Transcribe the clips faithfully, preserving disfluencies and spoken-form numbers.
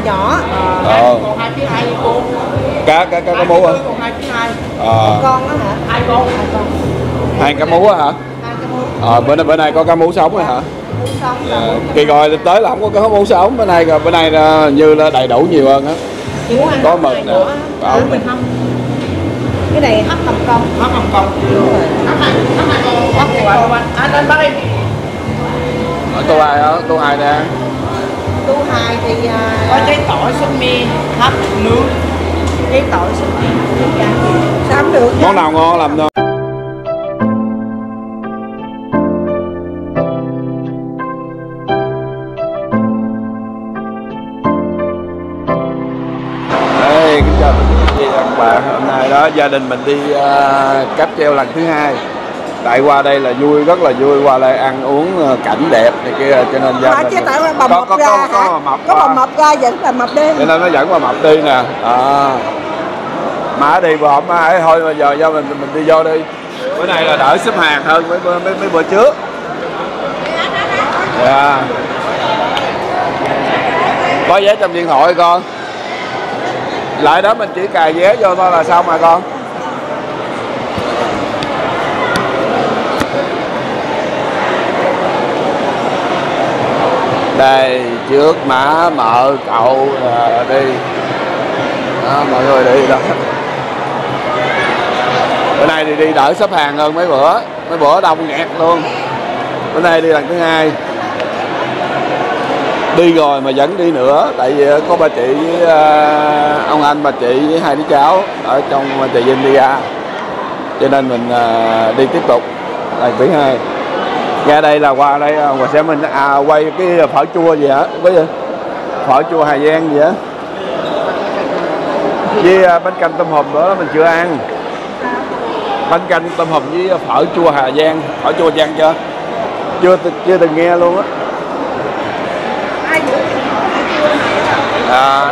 nhỏ. Ờ. Còn hai ký hai cô. Cá cá cá cá mú hả? Còn hai ký hai. Ờ. Con đó hả? Hai con, hai con. Hai cá mú á hả? Hai cái mú. Ờ, bữa nay bữa nay có cá mú sống rồi hả? Mú sống. Dạ. Kỳ rồi tới là không có cá mú sống, bữa nay bữa nay là như là đầy đủ nhiều hơn á. Chị muốn ăn Có hấp mực này nè. nữa. Ờ. Mình hâm. Cái này hấp Hồng Kông. Hấp Hồng Kông. Đúng rồi. Hấp hai, hấp hai con. Hấp hai con. Anh anh bắt đi. Ở tô ai đó, tô ai nè. Tú hai thì à, Có trái tỏi, sốt mi, hấp, nướng. cái tỏi súp mi hấp cá. Sao không được? Món nào ngon làm thôi. Đây, kính chào quý vị và các bạn. Hôm nay đó gia đình mình đi uh, cáp treo lần thứ hai. Tại qua đây là vui, rất là vui, qua đây ăn uống uh, cảnh đẹp này kia, cho nên gia Hả, đình chứ tại bà có mập có ra có, hả? có, có mập Có bà qua. mập ra vẫn là mập đi. Cho nên nó dẫn qua mập đi nè. À. Mà đi bữa hôm nay thôi mà giờ do mình mình đi vô đi. Bữa nay là đỡ xếp hàng hơn mấy bữa mấy, mấy bữa trước. Dạ. Có vé trong điện thoại con. Lại đó mình chỉ cài vé vô thôi là xong mà con. Đây trước mã mợ cậu à, đi đó, mọi người đi đó. Bữa nay thì đi đỡ xếp hàng hơn mấy bữa, mấy bữa đông nghẹt luôn. Bữa nay đi lần thứ hai, đi rồi mà vẫn đi nữa, tại vì có bà chị với uh, ông anh, bà chị với hai đứa cháu ở trong chị India, cho nên mình uh, đi tiếp tục lần thứ hai. Ra đây là qua đây và sẽ mình à, quay cái phở chua gì hả, với phở chua Hà Giang gì á, với uh, bánh canh tôm hùm nữa mình chưa ăn. Bánh canh tôm hùm với phở chua Hà Giang, phở chua Giang chưa? Chưa chưa từng nghe luôn á. À.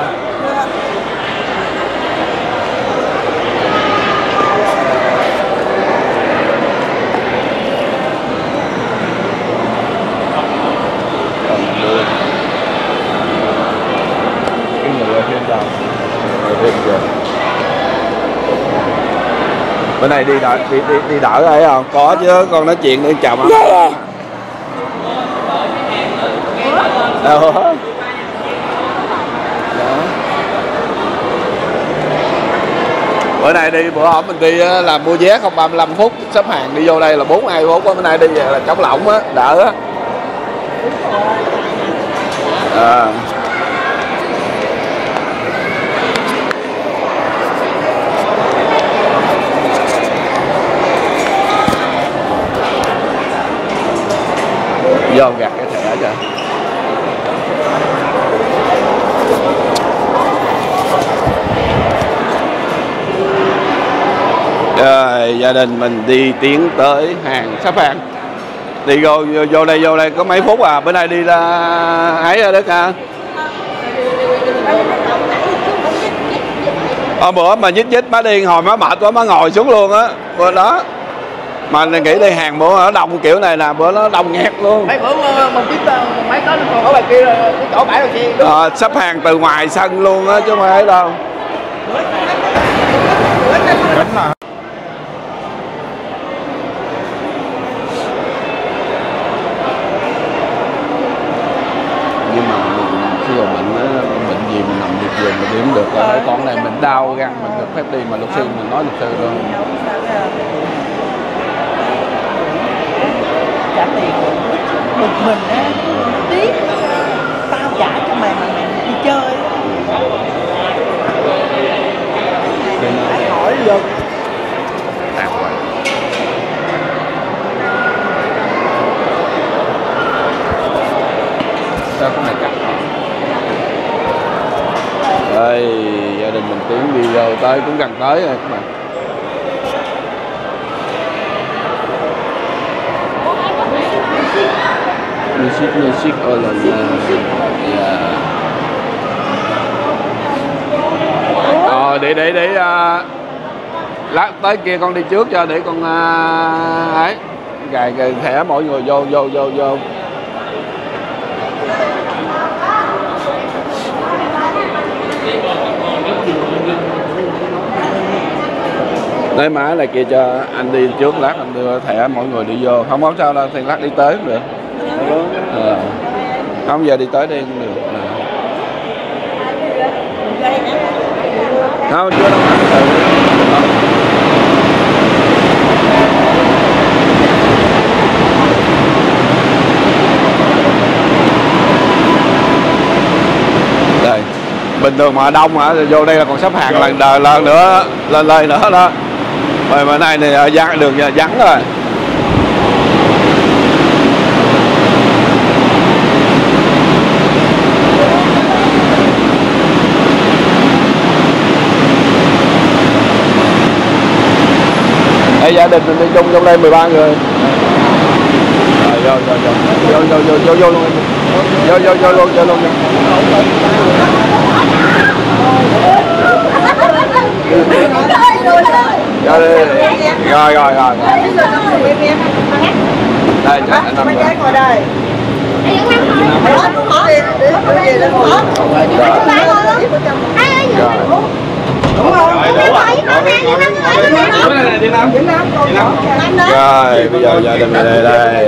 Cái người ở trên đầu, người thêm kìa. Bữa nay đi đỡ đi đi, đi đỡ ấy không? Có chứ, con nói chuyện đi chào má. Đâu hết. Bữa nay đi, bữa hôm mình đi là mua vé không ba mươi lăm phút, xếp hàng đi vô đây là bốn mươi hai phút á. Bữa nay đi về là trống lỏng á, đỡ á. À. Vô gạt cái thẻ kìa. Rồi, gia đình mình đi tiến tới hàng sắp hàng. Đi vô, vô vô đây vô đây có mấy phút à. Bữa nay đi ra ấy rồi đó ha. Hôm bữa mà nhích nhích má đi hồi má mệt quá má ngồi xuống luôn á. Bữa đó mà nghĩ đi hàng bữa nó đông kiểu này là bữa nó đông nghẹt luôn. Mấy bữa mình biết mấy tới còn ở ngoài kia cái chỗ bãi đầu tiên. À, sắp hàng từ ngoài sân luôn á chứ không phải đâu. Nhưng mà khi mà bệnh á, bệnh gì mình nằm liệt giường mình đi không được rồi. Con này mình đau răng mình được phép đi mà luật sư mình nói luật sư luôn. Trả tiền bực mình á, tiếc tao trả cho mày mà mày đi chơi phải hỏi luật. À, quá. Sao cái này cắt đây, gia đình mình tiến đi vô tới cũng gần tới rồi các bạn. Music music all on yeah. Ờ để để để uh, lát tới kia con đi trước cho để con uh, ấy gài gài thẻ mọi người vô vô vô vô. Lấy máy này kia cho anh đi trước, lát anh đưa thẻ mọi người đi vô. Không có sao đâu, thì lát đi tới cũng được. À. Không giờ đi tới đi cũng được. À. Không, chưa đâu. Đây, bình thường mà đông hả, vô đây là còn xếp hàng lần đời lần nữa, lên lên nữa đó. Rồi bữa nay thì vắng đường vắng rồi. Đây, gia đình mình đi chung trong đây mười ba người. Rồi vô vô vô vô vô vô vô luôn. Vô vô vô luôn vô luôn. Vô đi. Rồi rồi rồi. Đây cho anh Năm rồi. Đúng không? Rồi bây giờ gia đình mình đây đây.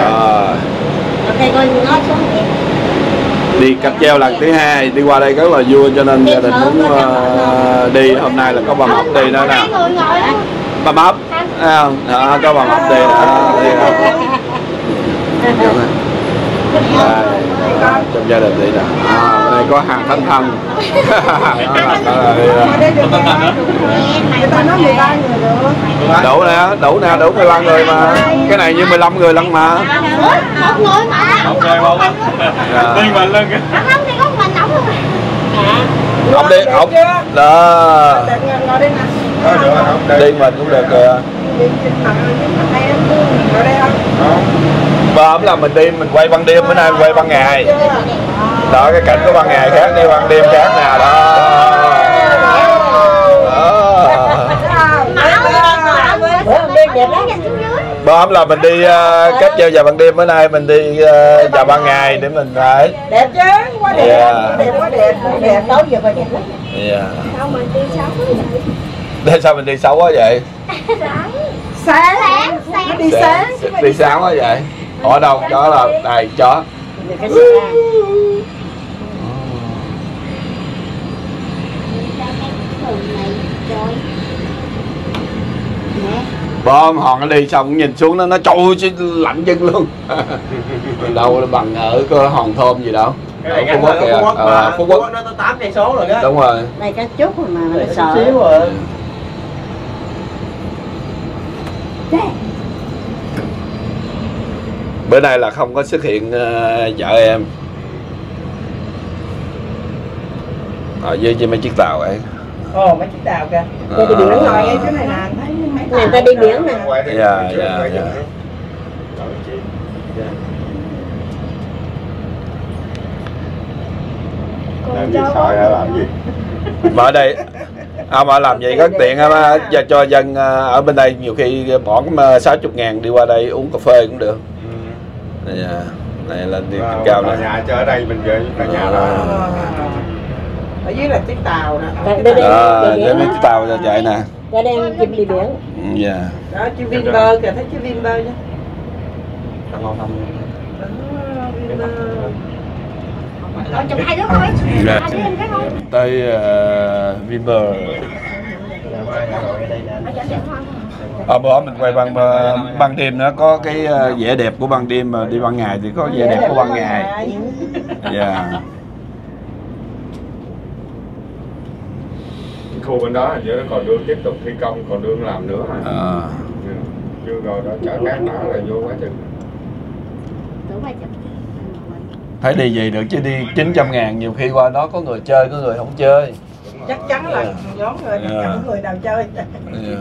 Đi cáp treo lần thứ hai, đi qua đây rất là vui cho nên gia đình muốn uh, đi. Hôm nay là có bà Mộc đi nữa nè. Bà Mộc à, không? À, có bà Mộc đi nữa. Đi đây, trong gia đình đi nè. À, đây có hàng thanh thân. Đủ nè, đủ nè, đủ mười ba người mà. Cái này như mười lăm người lận mà. Một người mà. Một người một á. Đi mình lên kìa. Không thì có mình ổng luôn. Ông đi, ông đó. Đi mình cũng được kìa. Bơm là mình đi, mình quay ban đêm, bữa nay mình quay ban ngày. Đó, cái cảnh của ban ngày khác, đi ban đêm khác nè, đó. Bơm là mình đi uh, cáp treo vào ban đêm, bữa nay mình đi uh, vào ban ngày để mình ấy. Đẹp chứ, quá đẹp, yeah. Đẹp quá đẹp, đẹp, tối giờ phải đẹp lắm. Yeah. Sao mình đi xấu quá vậy? Để sao mình đi xấu quá vậy? Sáng, sáng, sáng, đi sáng, đi sáng quá vậy? Ở đâu chó là đây chó. Bom hòn nó đi xong nhìn xuống nó nó trôi chứ lạnh chân luôn. Đâu là bằng ở cái hòn thơm gì đâu. Ở Phú Quốc kìa. Ờ, Phú Quốc nó tám cây số rồi đó. Đúng rồi. Đây cái chút mà nó sợ. Xíu rồi. Bữa nay là không có xuất hiện uh, vợ em. Ở dưới trên mấy chiếc tàu ấy. Ồ, mấy chiếc tàu kìa. Tôi đi biển ngồi ngay chỗ này nè, thấy mấy người ta đi biển nè. Dạ, dạ, dạ. Mà ở đây à, mà làm gì rất tiện á, cho dân ở bên đây nhiều khi bỏ sáu mươi ngàn đi qua đây uống cà phê cũng được. Đây, này lên đi cao này. Nhà chơi ở đây mình về cả nhà đó. Ở dưới là chiếc tàu nè. Ờ, để mấy chiếc tàu cho chạy nè. Ra đây chim đi biển. Dạ. Đó, chim Vinpearl kìa, thấy chim Vinpearl chứ. Không không. Rồi chụp hai đứa thôi. Dạ. Hai đứa em cái thôi. Tới uh, Vinpearl. Ở bữa mình quay ban ban đêm nữa có cái vẻ đẹp của ban đêm, mà đi ban ngày thì có vẻ đẹp của ban ngày. Dạ. Khu bên đó hình như nó còn đương tiếp tục thi công, còn đương làm nữa mà. À. Chưa rồi đó chở cát đó là vô quá chừng. Thấy đi gì được chứ đi chín trăm ngàn nhiều khi qua đó có người chơi, có người không chơi. Chắc chắn là yeah. Nhóm người, yeah. Chẳng người nào chơi. Yeah.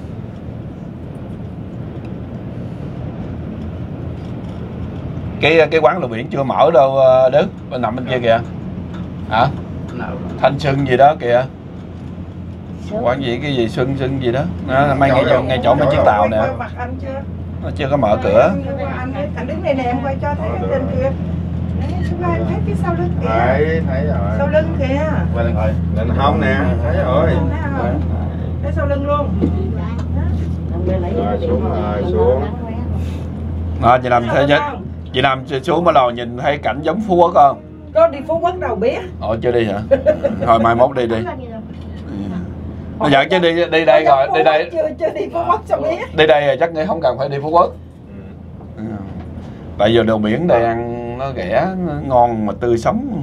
Cái cái quán lẩu biển chưa mở đâu Đức, bên nằm bên kia kìa. Hả? Thanh Xuân gì đó kìa. Quán gì cái gì Xuân Xuân gì đó. Nó ngay ngay chỗ, ngay chỗ mấy chiếc tàu nè. Nó chưa có mở cửa. Anh, anh đứng đây nè, em quay cho thấy cái trên kia. Thấy cái sau lưng kìa. Thấy, thấy rồi. Sau lưng kìa. Quay lên coi. Lên không nè, thấy rồi. Cái sau lưng luôn. Rồi xuống rồi xuống. Đó, chị Nam thấy nhất. Chị Nam xuống bắt đầu nhìn thấy cảnh giống Phú Quốc không? Có đi Phú Quốc đâu biết. Ồ chưa đi hả? Thôi mai mốt đi đi. Nó dẫn chứ đi đi đây rồi, đi đây. Chưa chưa đi Phú Quốc sao biết. Đi đây rồi chắc nghĩ không cần phải đi Phú Quốc. Ừ. Tại giờ đồ biển đây ăn nó rẻ, nó ngon mà tươi sống.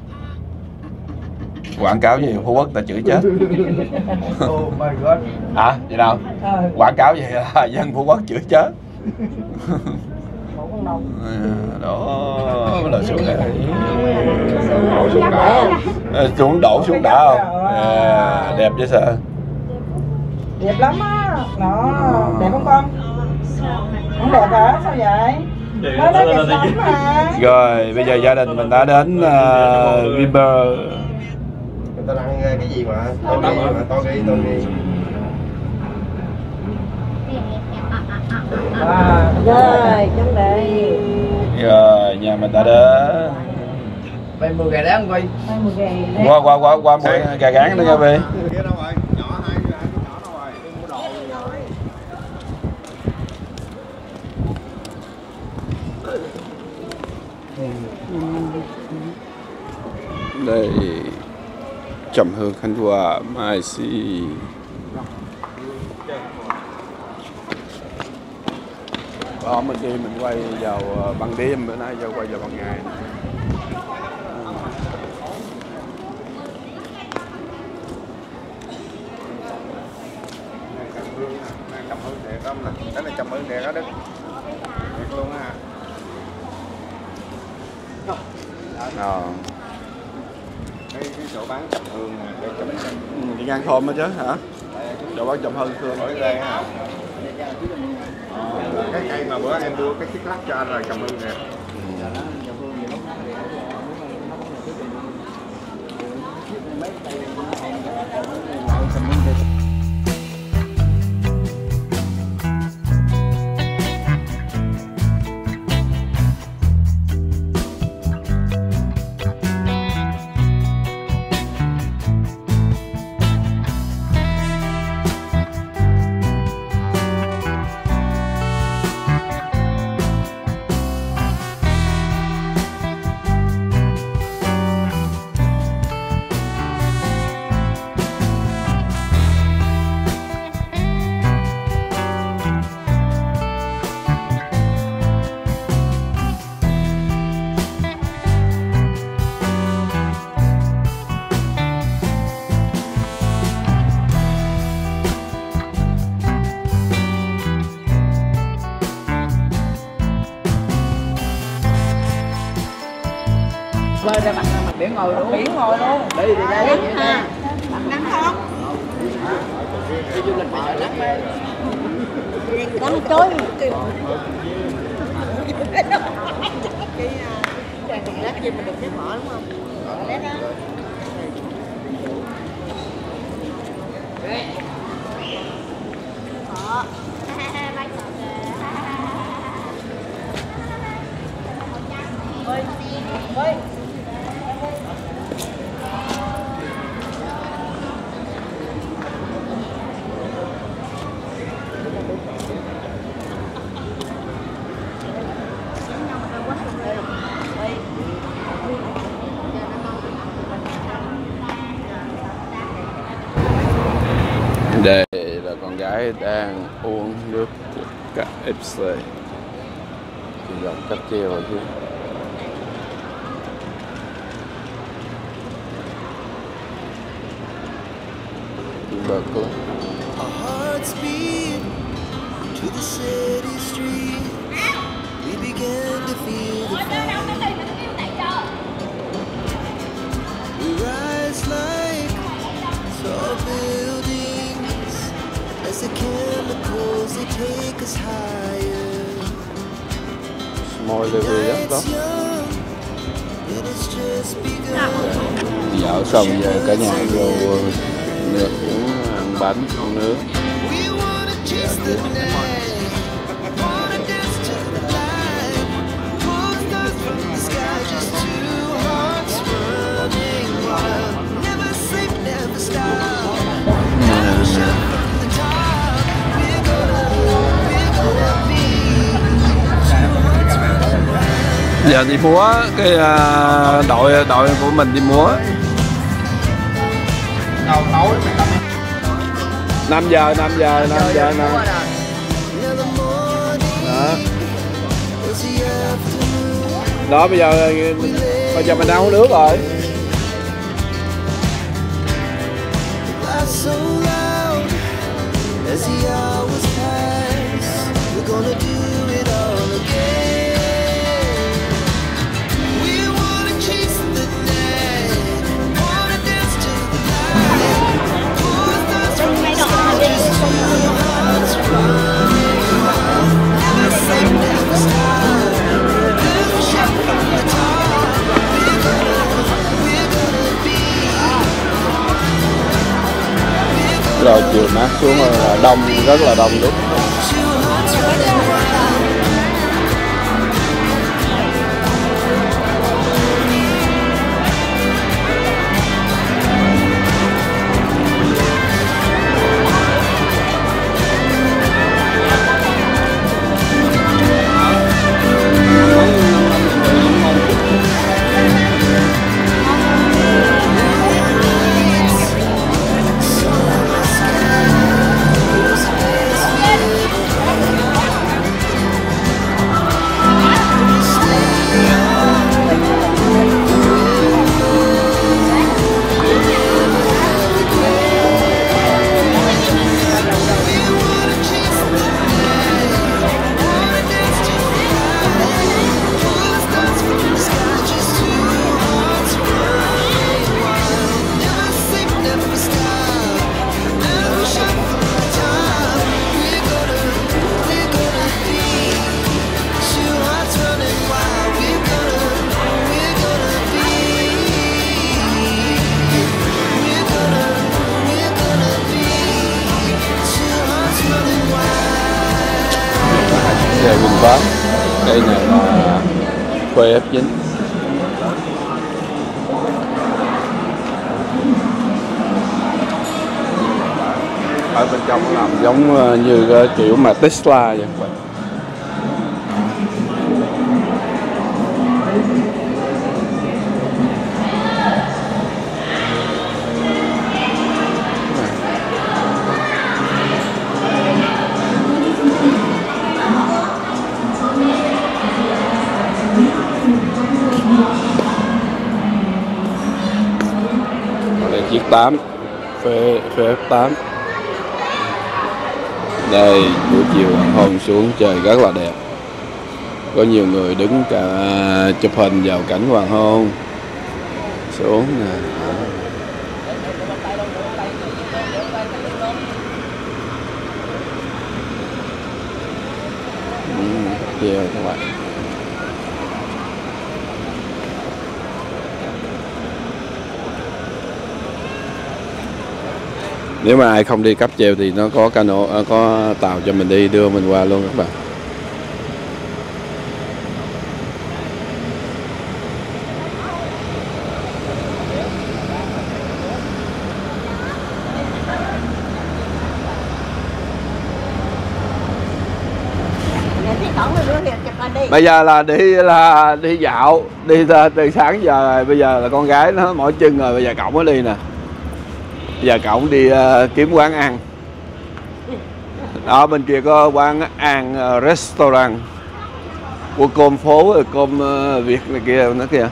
Quảng cáo gì Phú Quốc ta chửi chết. Oh my god. Hả? Vậy đâu? Ờ. Quảng cáo gì là dân Phú Quốc chửi chết. Đó là xuống đây. Đổ xuống đảo. Xuống đổ xuống đảo không? À, đẹp chứ sao? Đẹp lắm á. Đó, đẹp không con? Không đẹp hả? Sao vậy? Nó nói đẹp lắm mà. Rồi, bây giờ gia đình mình đã đến uh, Vinpearl. Người ta ăn cái gì mà? Tôi đi mà, tôi đi, tôi đi. À, Rồi, trong đây. Rồi, nhà mình đã đến. Bây mười gà đá không quay. Hai mươi gầy đấy. Qua qua qua qua mua gà rán nữa nha Bi. Kia đâu rồi? Nhỏ hai hai cái nhỏ đâu rồi? Đi mua đồ gì? Đây Trầm Hương Khánh Hòa Mai Si. Đó mình đi mình quay vào ban đêm, bữa nay giờ quay vào ban ngày. Trầm Hương đẹp lắm nè, cái này Trầm Hương đẹp đó Đức. Đẹp luôn á. Ờ. Cái cái chỗ bán Trầm Hương nè, cái chấm Đi ngang thôn đó chứ hả? Chỗ bán Trầm Hương Khương. ở đây hả? Cái cây mà bữa em mua cái chiếc lắc cho anh là Trầm Hương nè. Bơi ra mặt mặt biển ngồi luôn. biển ngồi luôn. Đi đi đây. Đi Ha. Nắng không? du lịch mà trời nắng lên. Đang trôi. Lát gì mình được cái mỏ đúng không? Lát đó. Mỏ. Ơi. Ơi. Đây là con gái đang uống nước của ca ép xê. Thì dòng cáp treo rồi chứ. Bật lên. Our hearts beat to the city street. We began to feel the fire. We rise like tall buildings as the chemicals they take us higher. Môi level đó đó. It's young and it's just begun. Dạo xong giờ cả nhà vô nước uống ăn bánh ăn nước. We wanna chase the night, wanna dance to the light, pull stars from the sky, just two hearts running wild. Never sleep, never stop. giờ đi múa, cái uh, đội đội của mình đi múa. Đầu tối mình làm năm giờ, năm giờ, năm giờ nè. Đó. Đó bây giờ bây giờ mình đang uống nước rồi. So loud as the hours pass, we're gonna do it all again. We wanna chase the night, wanna dance to the light. Pull us from the sky, just to your heart's running wild. Never say never stop, never shut from the top. We're gonna, we're gonna be. Rồi chiều mát xuống là đông, rất là đông đúng. VinFast. Đây này là Khuê ép chín. Ở bên trong nó làm giống như kiểu mà Tesla vậy. Chiếc tám phê ép tám. Đây buổi chiều hoàng hôn xuống trời rất là đẹp, có nhiều người đứng cả chụp hình vào cảnh hoàng hôn xuống nè. Ừ, chiều các bạn. Nếu mà ai không đi cáp treo thì nó có cano, có tàu cho mình đi, đưa mình qua luôn các bạn. Bây giờ là đi là đi dạo, đi từ sáng giờ rồi, bây giờ là con gái nó mỏi chân rồi, bây giờ cậu mới đi nè. Giờ cậu đi uh, kiếm quán ăn. Đó bên kia có quán ăn uh, restaurant của cơm phố, cơm uh, Việt này kia nó kìa.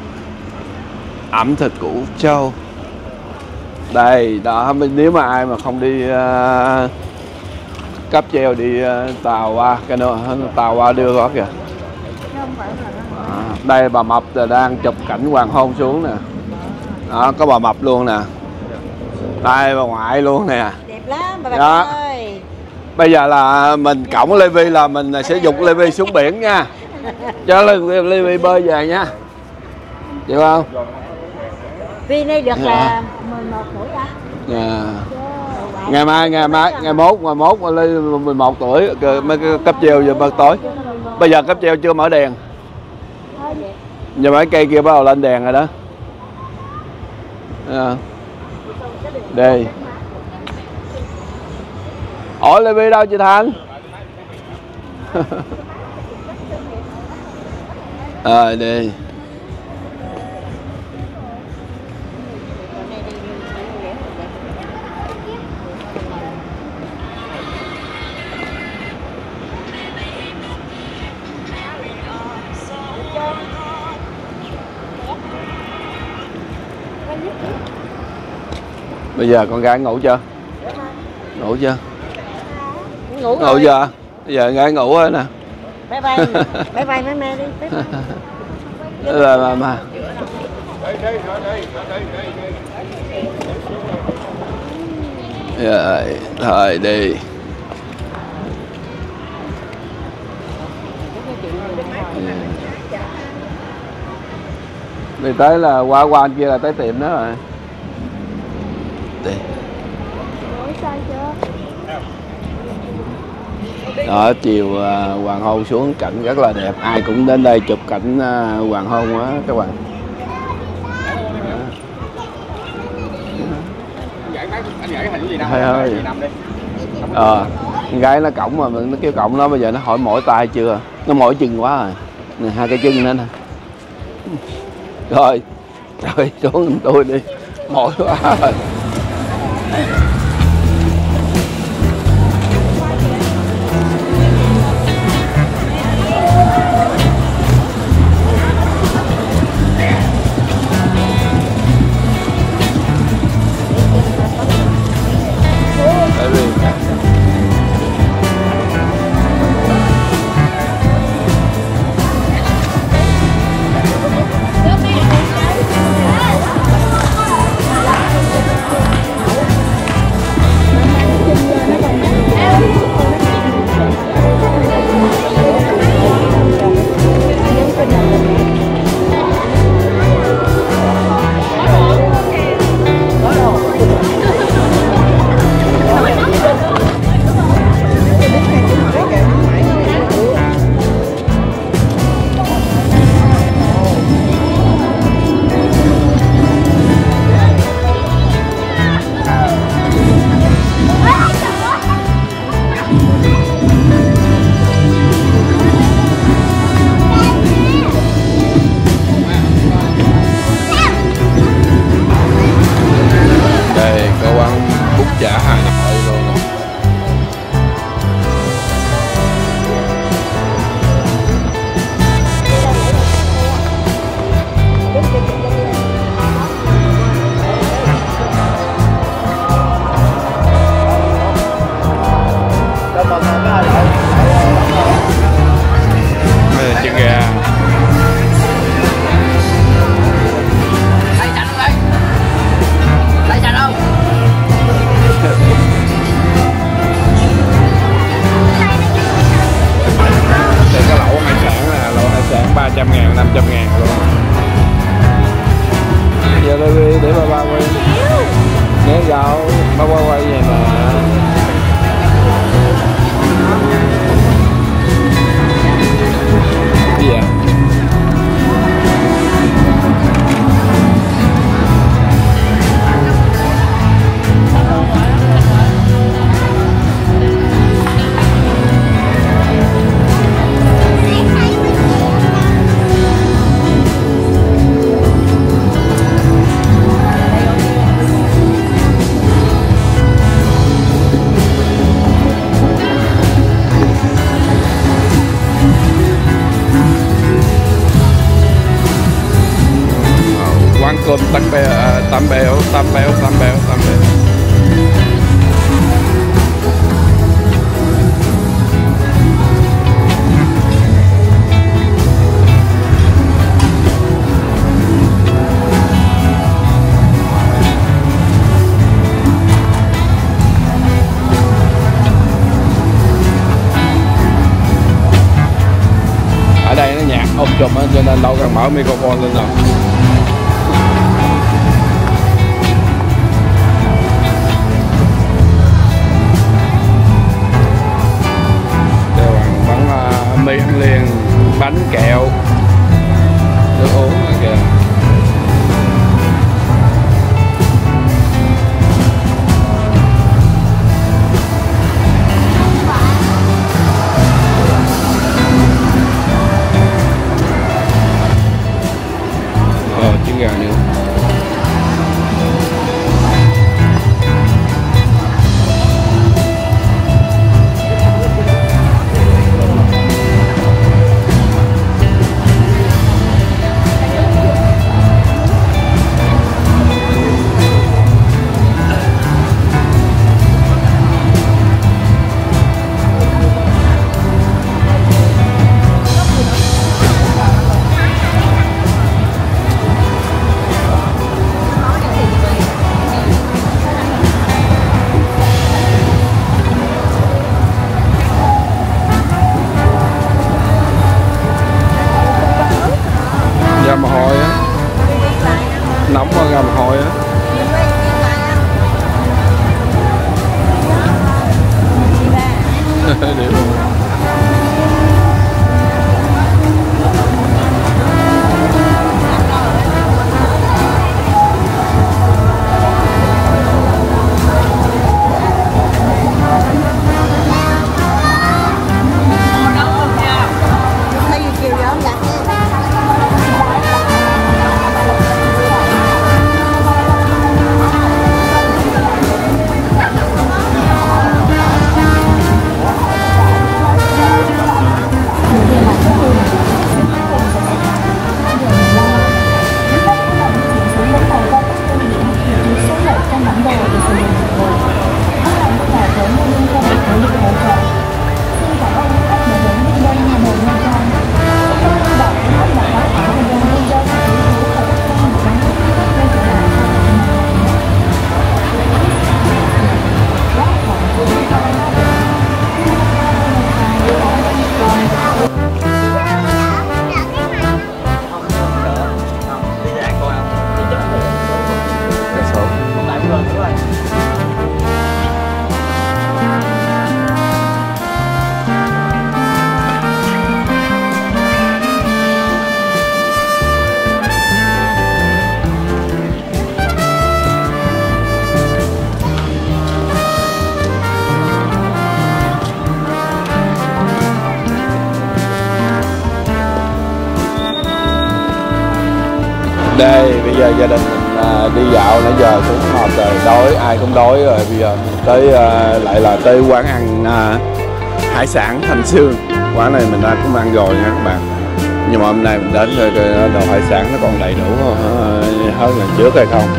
Ẩm thực của Úc Châu. Đây, đó nếu mà ai mà không đi uh, cáp treo đi uh, tàu qua, cano tàu qua đưa có kìa. À, đây bà Mập đang chụp cảnh hoàng hôn xuống nè. Đó, có bà Mập luôn nè. Đây bà ngoại luôn nè. Đẹp lắm bà Đó. ơi. Bây giờ là mình cõng Levi là mình sẽ dục Levi xuống biển nha. Cho Levi bơi về nha. Chịu không? Vi này được là mười một tuổi đó. Dạ. Ngày mai, ngày mai, ngày mốt, ngày mốt mười một tuổi, mấy cấp treo giờ bật tối. Bây giờ cấp treo chưa mở đèn. Giờ mấy cây kia bắt đầu lên đèn rồi đó. À. Đây. Ủa Levi đâu chị Thanh? Ờ đi. Bây giờ con gái ngủ chưa? Ngủ chưa? Ngủ Ngủ rồi. chưa? Bây giờ gái ngủ rồi nè. Bye bye. Bye bye mấy mẹ đi. Bye bye. Là mà mà. Rồi, thôi đi. Đi tới là qua qua anh kia là tới tiệm đó rồi. Đi. Đó, chiều à, hoàng hôn xuống cảnh rất là đẹp, ai cũng đến đây chụp cảnh à, hoàng hôn á các bạn. Anh gửi hình gì đâu? Thôi thôi. Ờ, con gái nó cổng mà mình nó kêu cổng nó bây giờ nó hỏi mỏi tay chưa, nó mỏi chân quá rồi, nè hai cái chân nữa nè. Rồi, rồi xuống tôi đi, mỏi quá rồi. ba trăm ngàn, năm trăm ngàn luôn. Giờ tôi đi để ba ba quay. Nhớ gạo, ba qua quay vậy mà. Cái gì vậy? Cơm tắc bèo, à, tam béo, tam béo, tam béo, tam béo. Ở đây nó nhạc ôm chùm á, cho nên đâu cần mở microphone lên rồi. Mì ăn liền, bánh kẹo, nước uống nữa kìa. giờ gia đình mình à, đi dạo nãy giờ cũng mệt rồi, đói, ai cũng đói rồi. Bây giờ tới à, lại là tới quán ăn à, hải sản Thanh Sương. Quán này mình đã cũng ăn rồi nha các bạn. Nhưng mà hôm nay mình đến rồi đồ hải sản nó còn đầy đủ hơn lần trước hay không.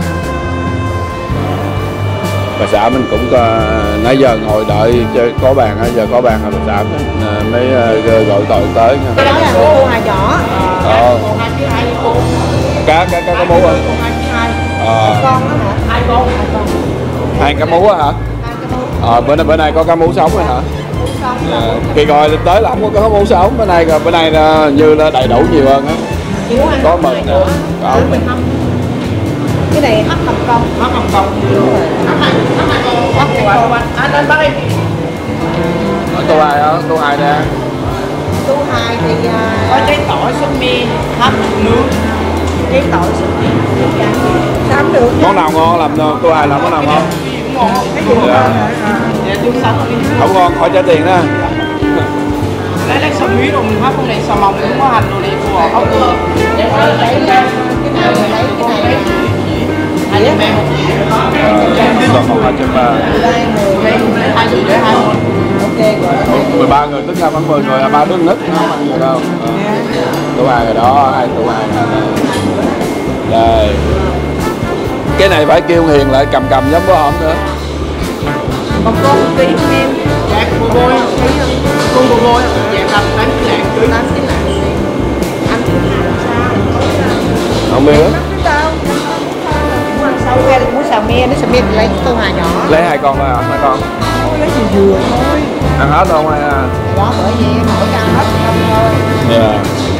Bà xã mình cũng uh, nãy giờ ngồi đợi có bàn, nãy giờ có bàn rồi bà xã mình mới uh, gọi tội tới nha. Cái đó là cô Hà nhỏ. Ờ. Cô hai chứ hai cô. Cá cá cá có mú không? Cô hai chứ hai. Ờ. Con đó hả? Hai con, hai con. Hai cá mú á hả? Hai cái mú. Ờ bữa nay bữa nay có cá mú sống rồi hả? Xong. À, kỳ coi tới là không có cá mú sống, bữa nay bữa nay như là đầy đủ nhiều hơn á. Có mực nè. Có mực. Cái này hấp Hồng Kông. Hấp Hồng Kông. Hấp hai hấp hai con. Hấp hai con. Anh anh bác đi. Tô hai đó, tô hai nè. Tô hai thì Có trái tỏi sốt mi, hấp nướng. trái tỏi sốt mi. Sao không được? Món nào ngon làm tô hai làm món nào ngon? Ngon không? Cái gì ngon hả? Dạ tôi sống ở bên Không ngon khỏi trả tiền đó. lấy lấy sò mí rồi mình hấp con này sò mồng cũng có hành rồi đi của ốc luôn. Lấy cái này, lấy cái này. Hai trăm em. Còn một hai trăm ba. Đây mười Hai gì để hai luôn. ok rồi. Mười ba người tính ra khoảng mười người, ba đứa nít không ăn được đâu. Tô hai rồi đó, hai tô hai nè. Đây. Cái này phải kêu Hiền lại cầm cầm giống bố hổm nữa. Còn con tí của em. Dạ bồ bôi. Con bồ bôi. Dạ cầm tám cái lạng cưới. Tám cái lạng. Anh thích làm sao? Không biết. Sao? Muốn ăn sâu hay là muốn xào me? Nếu xào me thì lấy cái tô Hà nhỏ. Lấy hai con thôi hả? Hai con. Lấy vừa vừa thôi. Ăn hết không hay à? Đó bởi vì em hỏi ăn hết không thôi. Yeah.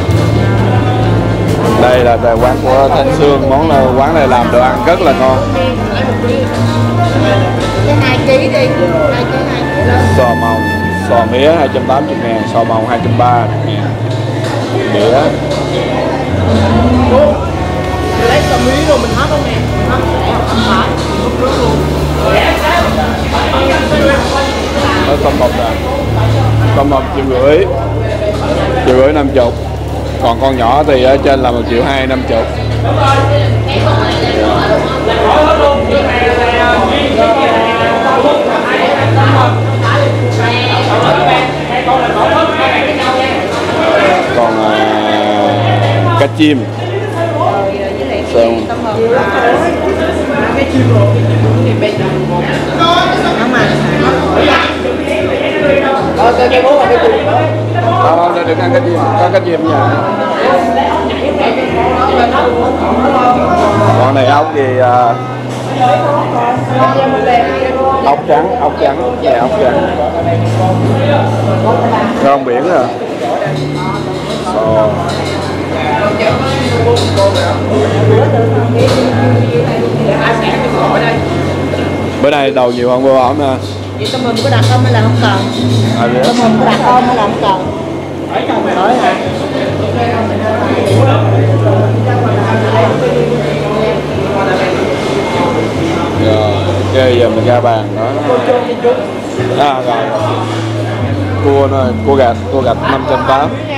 Đây là tại quán của Thanh Sương, món này, quán này làm đồ ăn rất là ngon. Cái hai ký đi, hai ký hai ký lên. Sò mồng, sò mía hai trăm tám mươi ngàn, sò mồng hai trăm ba mươi ngàn. Mía. Lấy sò mí rồi mình hấp không nè. Hấp rẻ hoặc hấp phải. Hấp nước luôn. Ở con một rồi. Con một triệu rưỡi. Triệu rưỡi năm chục. Còn con nhỏ thì ở trên là một triệu hai năm chục. Còn à, cá chim. Xong. Cái chim rồi. Thì bây giờ Không mà. Ờ, cái cái bố và cái chim đó. Không, đừng ăn cá chim, có cá chim nhà. Con này ốc gì à, ốc trắng, ốc trắng, dạ ốc trắng. Rong biển à. Ồ. Bữa nay đầu nhiều hơn bữa ổn nè. Vậy tôm hùm có đặt không hay là không cần? À, biết. Tôm hùm có đặt không hay là không cần? Hỏi hả? Rồi, ok giờ mình ra bàn đó. À rồi. Cua này, cua gạch, cua gạch năm trăm tám mươi.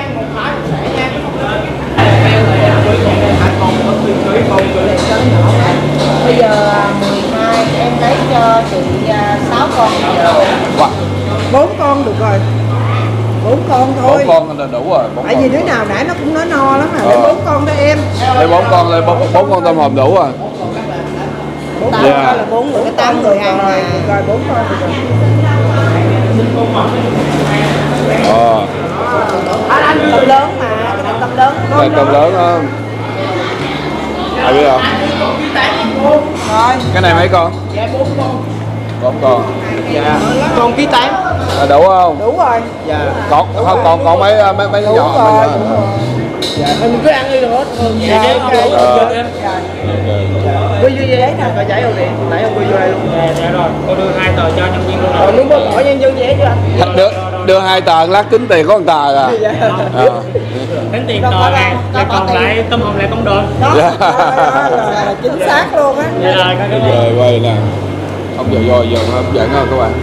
Bây giờ mười hai em lấy cho chị sáu con. Wow. Bốn con được rồi. Bốn con thôi. Bốn con là đủ rồi. Tại vì đứa nào nãy nó cũng nói no lắm mà. Lấy Ờ. bốn con đó em. Lấy bốn con, lấy bốn, bốn con tôm hùm đủ rồi. Tám Dạ. con là bốn người, cái tám người ăn Rồi, mà. rồi bốn con được rồi. Ờ. Tôm lớn mà, cái này tôm lớn. Đây tôm lớn đó. Ai biết không? Rồi. Cái này mấy con? Dạ bốn con. Bốn con. Dạ. Con ký tám. À, đủ không? Đủ rồi. Dạ. Còn không còn còn mấy mấy mấy Đủ nhỏ rồi, mấy đủ nhỏ. rồi. Dạ. Mình cứ ăn đi được hết. Dạ, Dạ. ok. Ờ. Quy vô giấy nè, phải giấy đâu đi. Nãy ông quy vô đây luôn. Dạ, dạ rồi. Cô đưa hai tờ cho nhân viên luôn. Rồi đúng không? Hỏi nhân viên giấy chưa anh? Đưa, đưa hai tờ lát tính tiền có một tờ à. Ờ. Tính tiền tờ này, rồi còn lại tôm hùm lại công đồn. Đó, Dạ. đó, đó là chính xác luôn á. Dạ rồi, coi cái gì. Rồi quay nè. Không giờ vô giờ hấp dẫn không các bạn.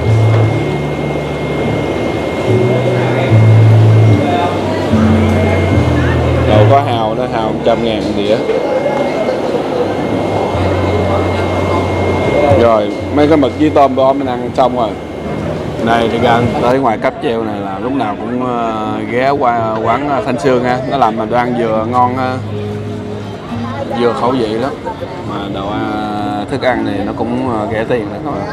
Đồ có hào nữa, hào một trăm ngàn một đĩa. Rồi mấy cái mực với tôm bom mình ăn xong rồi. Này thì ra tới ngoài cáp treo này là lúc nào cũng uh, ghé qua quán Thanh Sương ha. Nó làm mà đồ ăn vừa ngon uh, vừa khẩu vị lắm. Mà đồ uh, thức ăn này nó cũng uh, rẻ tiền đó các bạn.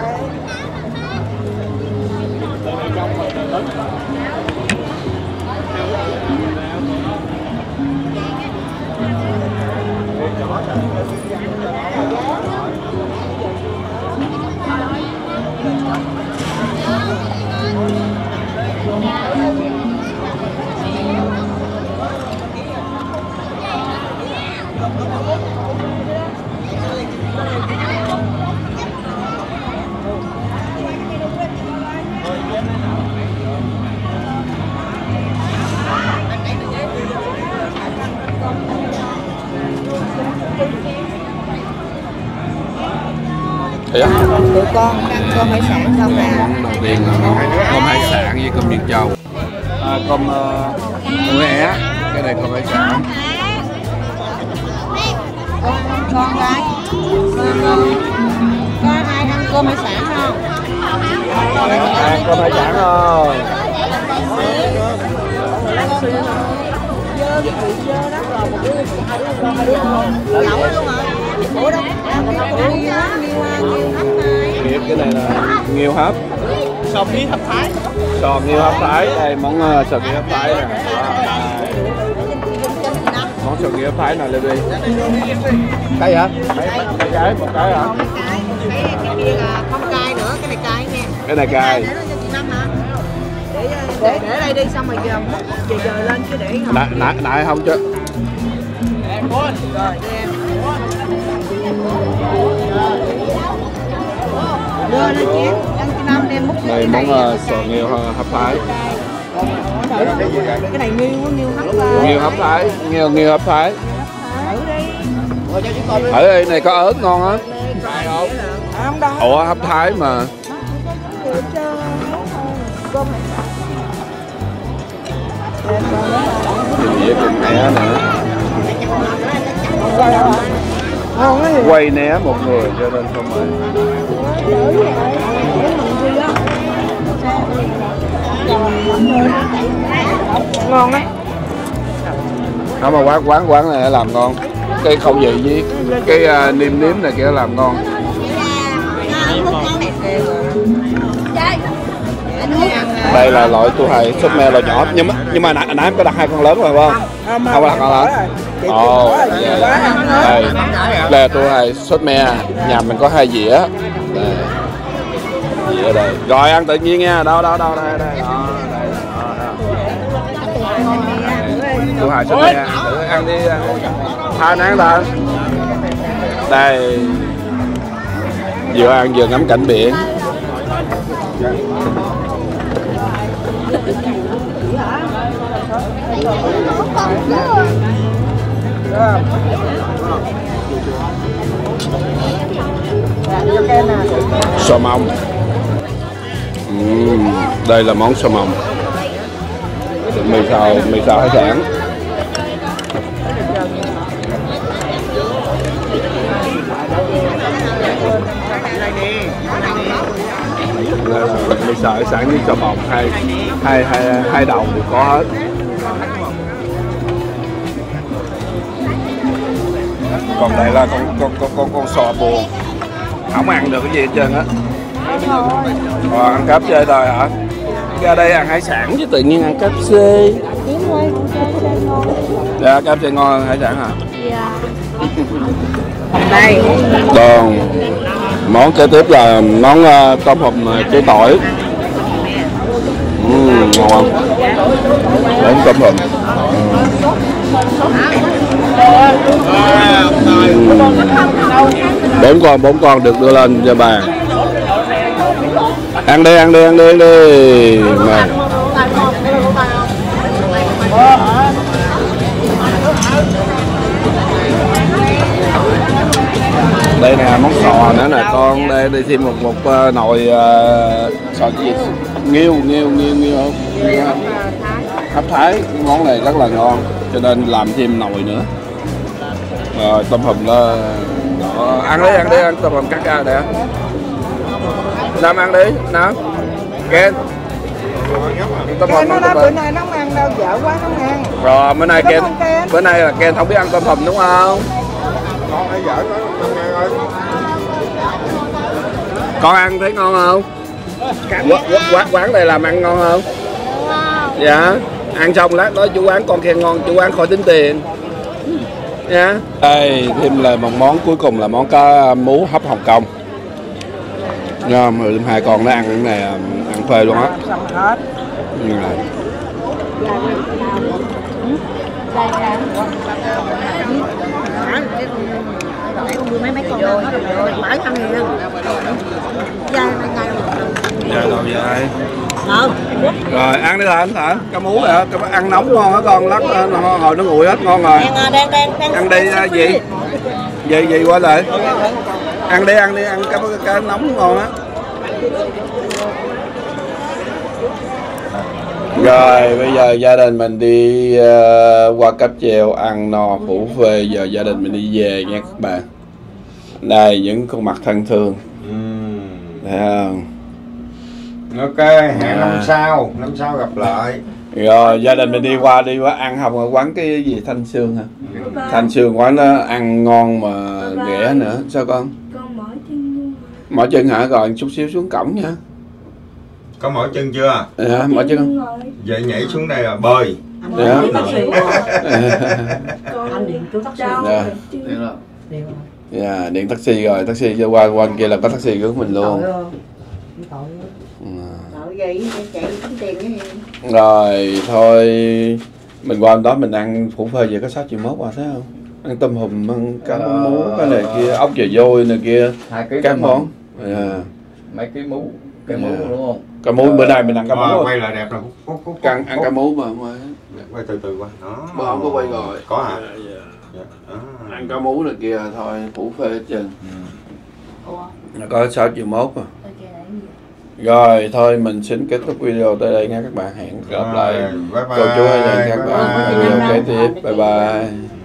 Tụi con ăn cơm hải sản xong nè. Món đầu tiên là món cơm hải sản với cơm Điền Châu. À, cơm uh, é, cái này cơm hải sản. Con con gái. Có ai ăn cơm hải sản không? Ăn cơm hải sản không? Nghiệp cái này là nghêu hấp, Sò bí hấp Thái. sò nghêu hấp Thái. Đây món uh, sò nghêu hấp Thái nè. Món sò nghêu hấp Thái nào lên đi. Cái hả? Cái cái một cái hả? Cái kia là không cay nữa, cái này cay nha. Cái này cay. Để để để đây đi xong rồi giờ múc giờ giờ lên chứ để không. Nãy nãy nãy không chứ. Rồi đi em. Đưa lên chén, ăn cái năm đem múc. Đây món uh, sò nghêu hấp Thái. Cái này nghiêu quá, nghiêu hấp ra. Nghêu hấp Thái, nghêu nghêu hấp Thái. Thử đi. Ở đây này có ớt ngon á. Không đâu. Ủa hấp Thái mà. Với cục né nữa. Quay né một người cho nên không mời. Ngon á. Không mà quán quán quán này làm ngon. Cái khẩu vị với cái uh, niêm nếm này kia làm ngon. Đây là loại tu hài súp me loại nhỏ, nhưng mà nhưng mà nãy nãy em có đặt hai con lớn rồi phải không? Không, không có đặt con lớn. Ồ, đây là tu hài súp me, nhà mình có hai dĩa. Đây. Dĩa đây. Rồi ăn tự nhiên nha, đâu đâu đâu đây đây. Đó, đây. Tu hài súp me, thử ăn đi. Tha nán ta. Đây. Vừa ăn vừa ngắm cảnh biển. Sò mồng. uhm, Đây là món sò mồng. Mì xào, mì xào hải sản. Mì xào hải sản với sò mồng, hai hai hai hai đầu đều có hết. Còn đây là con con con con con sò buồn, không ăn được cái gì hết trơn á. Ờ, ăn cáp xê thôi hả? Ra đây ăn hải sản chứ tự nhiên ăn cáp xê. Dạ, cáp xê ngon hơn hải sản hả? Dạ. Đây. Còn món kế tiếp là món uh, tôm hùm trái tỏi. uhm, ngon không? Món tôm hùm. Bốn con, bốn con được đưa lên cho bà. Ăn đi, ăn đi, ăn đi, ăn đi. Mà. Đây nè, món sò nữa nè con. Đây đi thêm một một uh, nồi uh, sò gì? Nghêu, nghêu, nghêu, nghêu không? Nghêu không? Hấp Thái, món này rất là ngon cho nên làm thêm nồi nữa. Rồi tôm hùm nó đó. Ăn đi, ăn đi, ăn tôm hùm cắt ra nè. Nam ăn đi, nào. Ken. Tôm hùm Ken nó tôm nói hùm. bữa nay nó không ăn đâu, dở quá nó không ăn. Rồi bữa nay Đúng Ken, không, Ken? bữa nay là Ken không biết ăn tôm hùm đúng không? Con thấy dở nó không ăn ơi. Con ăn thấy ngon không? Quán, quán, quán đây làm ăn ngon không? Dạ. Ăn xong lát nói chú quán con khen ngon, chú quán khỏi tính tiền. Nha. Đây thêm là một món cuối cùng là món cá mú hấp Hồng Kông. Nha, mười hai con nó ăn cái này ăn phê luôn á. Xong hết. Như là mấy mấy con rồi rồi bãi ăn gì không dai ngày dạ đâu vậy. không Rồi ăn đi Thạnh, Thạnh cá mú này cá ăn nóng ngon hả con, lắc lên hồi nó nguội hết ngon rồi. đang đang đang đang Ăn đi gì gì gì qua lại ăn đi, ăn đi, ăn cá cá nóng ngon á. Rồi bây giờ gia đình mình đi uh, qua cáp treo ăn no phủ phê, giờ gia đình mình đi về nha các bạn. Đây những khuôn mặt thân thương. Uhm. Thấy không? Ok, hẹn năm sau, năm sau gặp lại. Rồi gia đình mình đi qua đi qua ăn không ở quán cái gì Thanh Sương hả? Thanh Sương quán nó ăn ngon mà rẻ nữa. Sao con? Con mỏi chân. Mỏi chân hả? Rồi chút xíu xuống cổng nha. Có mỏi chân chưa? À, mỏi chân không? Vậy nhảy xuống đây là bơi. Dạ. Anh điện chú taxi. Dạ. Dạ, điện taxi rồi, taxi cho qua qua kia là có taxi của mình luôn. Ừ. Rồi thôi mình qua đó mình ăn phủ phê về có sáu triệu mốt à, thấy không? Ăn tôm hùm, ăn cá mú, cái này kia, ốc chè vôi này kia, các món. Yeah. Mấy cái mú, cái mú đúng không? Cá mú bữa nay mình ăn cá mú. Rồi, quay lại đẹp rồi. Cút, cút, Ăn ăn cá mú mà không ai. quay từ từ qua. Đó. Bữa không có quay rồi. Có hả? Dạ. Dạ. À. Ăn cá mú này kia thôi, phủ phê hết trơn. Nó có sáu triệu mốt à. Rồi thôi mình xin kết thúc video tới đây nha các bạn, hẹn gặp lại Bye bye. cô chú hay là các bạn ở video kế tiếp. Bye bye.